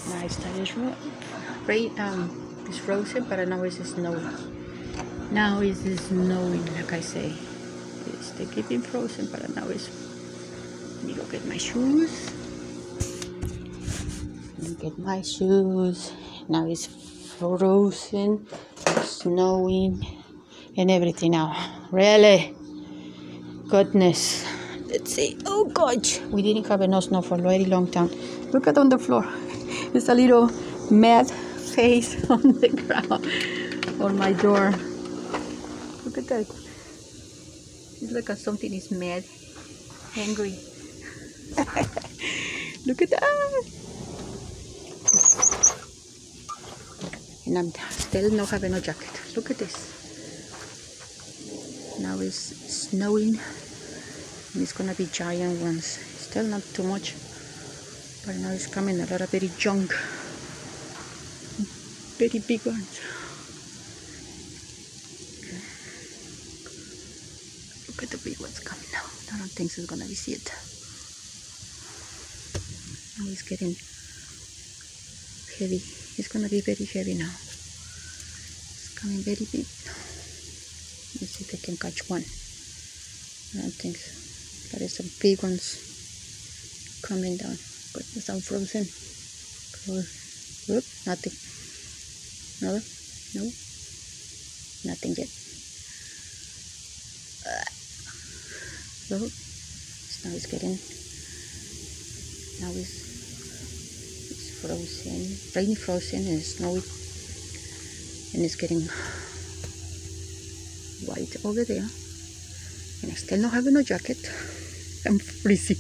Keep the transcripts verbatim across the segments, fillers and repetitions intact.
Nice. That is rain. Um, it's frozen, but now it's snowing. Now it's snowing, like I say. It's they keeping frozen, but now it's. Let me go get my shoes. Let me get my shoes. Now it's frozen, snowing, and everything now. Really? Goodness. Let's see. Oh gosh, we didn't have enough snow for a very long time. Look at on the floor. It's a little mad face on the ground on my door. Look at that. It's like a, something is mad, angry. Look at that. And I'm still not having a jacket. Look at this. Now it's snowing. And it's gonna be giant ones. Still not too much, but now it's coming a lot of very junk, very big ones. Look at the big ones coming now. I don't think it's gonna be it. Now it's getting heavy. It's gonna be very heavy now. It's coming very big. Let's see if I can catch one. I don't think so. There is some big ones coming down. But it's unfrozen. Whoop, nothing. No, no, nothing yet. Uh, so now it's getting. Now it's it's frozen, rainy, frozen, and snowy, and it's getting white over there. And I still not having no jacket. I'm freezing.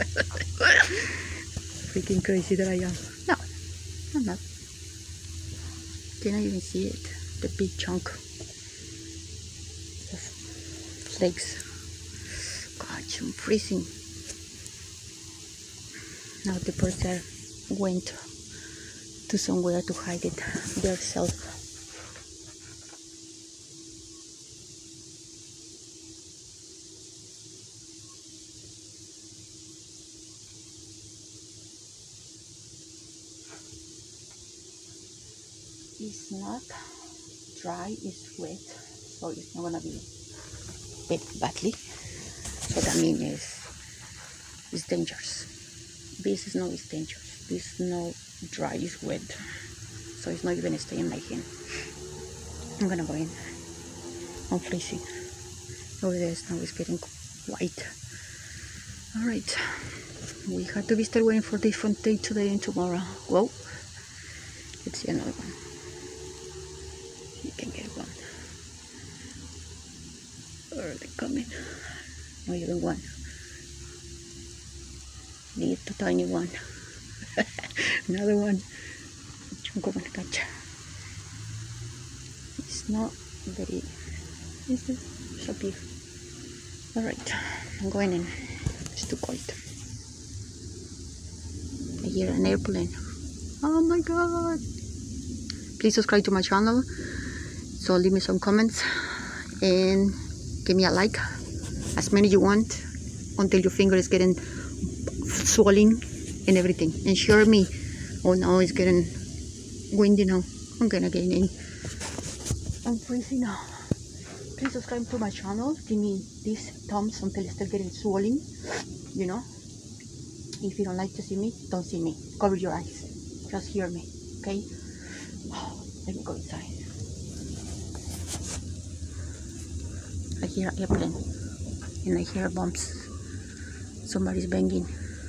Freaking crazy that I am. No, I'm not. Can I even see it? The big chunk of flakes. Gosh, I'm freezing. Now the birds are went to somewhere to hide it themselves. It's not dry, it's wet, so it's not gonna be wet badly. So that means it's, it's dangerous. This is not it's dangerous. This is not dry, it's wet, so it's not even staying in my hand. I'm gonna go in. I'm freezing. Over there now it's getting white. All right, we have to be still waiting for different day today and tomorrow. Well, let's see another one. You can get one. Or are they coming? Not even one. Need the tiny one. Another one. I'm going to catch. It's not very. It's so big. Alright, I'm going in. It's too cold. I hear an airplane. Oh my god! Please subscribe to my channel. So leave me some comments and give me a like, as many you want, until your finger is getting swollen and everything. And share me. Oh no, it's getting windy now. I'm gonna get in. I'm freezing now. Please subscribe to my channel. Give me these thumbs until it's still getting swollen. You know. If you don't like to see me, don't see me. Cover your eyes. Just hear me. Okay? Oh, let me go inside. I hear an airplane and I hear bombs. Somebody's banging.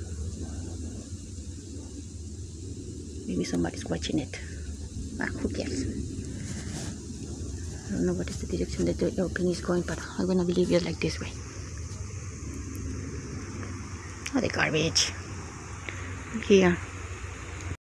Maybe somebody's watching it. Ah, who cares? I don't know what is the direction that the airplane is going, but I'm gonna leave it like this way. Oh, the garbage. Here.